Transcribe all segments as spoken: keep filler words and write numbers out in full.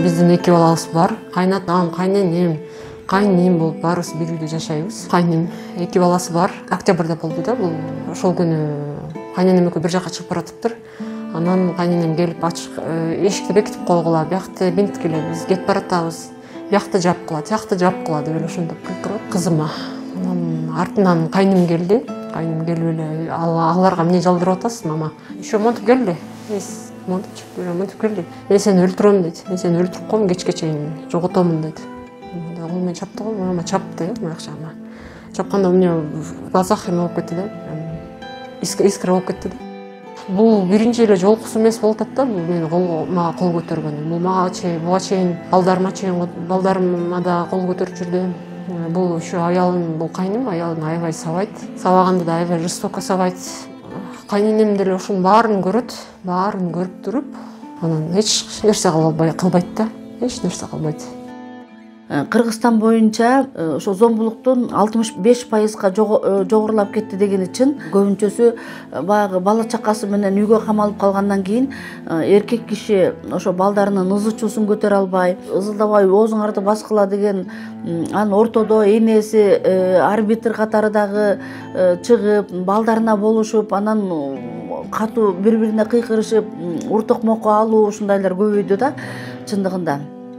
Биздин эки балабыз бар. Кайнатам, кайненем, кайнинем болуп баарыбыз бир үйдө жашайбыз. Кайнем эки баласы бар. Октябрда болду да бул. Ошол күнү кайненем экөө бир жака чыгып баратыптыр. Анан кайненем келип ачык эшикти бекитип койгула, биякты бинткиле, биз кетип баратабыз. Биякты жапкыла, тиякты жапкыла деп эле ошондоп кыйкырып кызыма. Анан артынан кайнем келди. Кайнем келип эле аларга эмне жалдырып атасыз, мама? Еще монтип келди. Эс монтип монтип келди. Мен сени өлтүрөм дейт. Мен сени өлтүрүп коем, кечке чейин жоготомун дейт. Кол менен чапты го, мама чапты, баягыча. Чапканда у меня глазах эме болуп кетти да. Искра болуп кетти да. Бул биринчи эле жолкусу эмес болуп атат да, бул мени кол мага кол көтөргөнү. Бул мага чейин, буга чейин балдарыма чейин, балдарыма да кол көтөрүп жүрдү. Бул ушу аялым, бул кайным, аялым аябай сабайт. Сабаганда да аябай жестоко сабайт. Кайненем деле ушунун баарын көрөт, баарын көрүп туруп, анан эч нерсе кылбайт да, эч нерсе кылбайт. Кыргызстан боюнча ошо зомбулуктун алтымыш беш пайызга жогорулап кетти дегени чын. Көбүнчөсү баягы бала чакасы менен үйгө камалып калгандан кийин эркек киши ошо балдарынын ызы чуусун көтөрө албай, ызылдабай оозуңарды баскыла деген анын ортодо энеси арбитр катары дагы чыгып, балдарына болушуп, анан катуу бири-бирине кыйкырышып, ур токмокко алуу ушундайлар көбөйдү да чындыгында.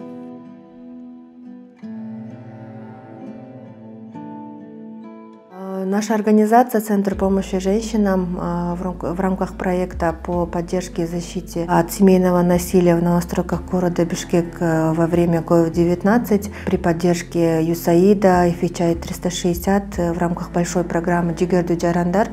Наша организация «Центр помощи женщинам» в рамках проекта по поддержке и защите от семейного насилия в новостройках города Бишкек во время ковид девятнадцать при поддержке ЮСАИДа и Фичай триста шестьдесят в рамках большой программы «Джигерду Джарандар»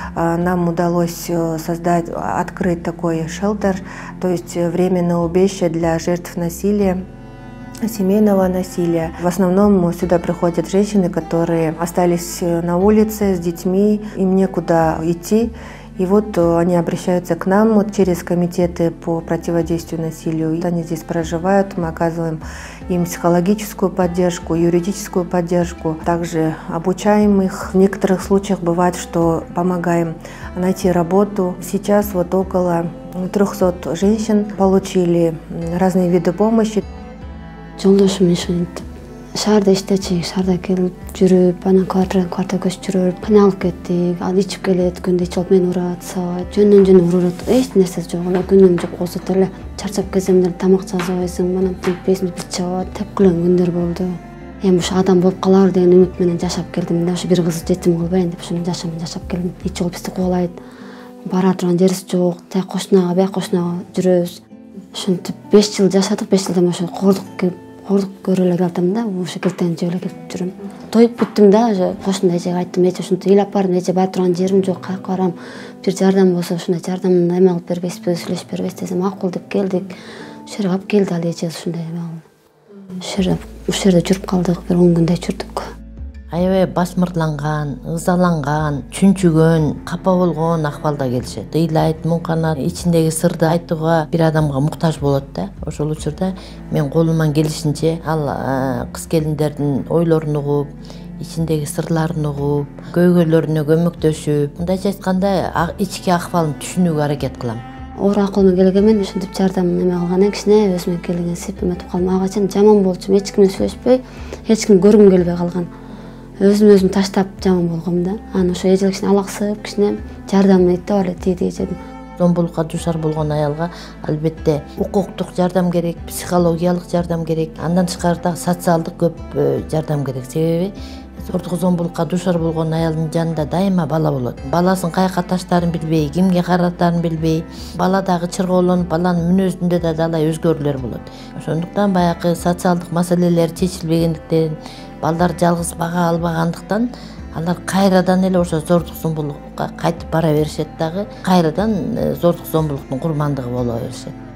нам удалось создать, открыть такой шелтер, то есть временное убежище для жертв насилия, семейного насилия. В основном сюда приходят женщины, которые остались на улице с детьми, им некуда идти. И вот они обращаются к нам вот через комитеты по противодействию насилию. Они здесь проживают, мы оказываем им психологическую поддержку, юридическую поддержку. Также обучаем их. В некоторых случаях бывает, что помогаем найти работу. Сейчас вот около трёхсот женщин получили разные виды помощи. Жолдошум ошентип шаарда иштечи, шаарда келип жүрүп, анан квартирадан квартирага көчүп жүрүп, кыйналып кеттик. Ал ичип келет, күндө ичип алып мени урат, сабайт. Жөндөн-жөндөн урат. Эч нерсе жок эле, күнүм жок болсо деле чарчап келсем тамак жазбайсың, анан теппейсиң, бит чабат, тепкилеген күндөр болду. Эми ушу адам болуп калар деген үмүт менен жашап келдим да, ушу бир кызды жетим кылбайын деп ушуну жашам жашап келдим. Ичип алып бизди кубалайт. Бара турган жерибиз жок, тияк кошунага, бияк кошунага жүрөбүз. Ушинтип беш жыл жашадык, беш жылдан ошо кордук келип Кордук көрө эле келдим да, ошо келтен жөө эле келип жүрүм. Тоюп бүттүм да, ошо кошунда эжеге айттым, эже ушинтип ыйлап бардым, эже бара турган жерим жок, каяка барам, бир жардам болсо ушундай жардамын эме кылып бербейсизби, сүйлөшүп бербейсизби десем, макул деп келдик. Ошол жерге алып келди ал эже ушундай эме кылып. Ошол жерде, ошол жерде жүрүп калдык, бир он күндөй жүрдүк. Аябай басмырланган, ызаланган, чүнчүгөн, капа болгон акыбалда келишет. Ыйлайт, муңканат, ичиндеги сырды айтууга бир адамга муктаж болот да. Ошол учурда мен колуман келишинче ал кыз келиндердин ойлорун угуп, ичиндеги сырларын угуп, көйгөйлөрүнө көмөктөшүп, мындайча айтканда ички акыбалын түшүнүүгө аракет кылам. Оор акылым келгенмен ушинтип жардам эме кылгандан кичине өзүмө келген сеп эметип калдым. Ага чейин жаман болчумун, эч ким менен сүйлөшпөй, эч кимди көргүм келбей калган. Өзүм өзүм таштап жаман болгом да. Анан ошо эже кичине алаксып, кичине жардам этип эле тийди эжедин. Зомбулукка дуушар болгон аялга албетте укуктук жардам керек, психологиялык жардам керек, андан тышкары дагы социалдык көп жардам керек. Себеби зордук зомбулукка дуушар болгон аялдын жанында дайыма бала болот. Баласын каяка таштаарын билбей, кимге каратаарын билбей, бала дагы чырголонуп, баланын мүнөзүндө да далай өзгөрүүлөр болот. Ошондуктан баягы социалдык маселелер чечилбегендиктен, балдар жалгыз бага албагандыктан алар кайрадан эле ошо зордук зомбулукка кайтып бара беришет дагы, кайрадан зордук зомбулуктун курмандыгы боло беришет.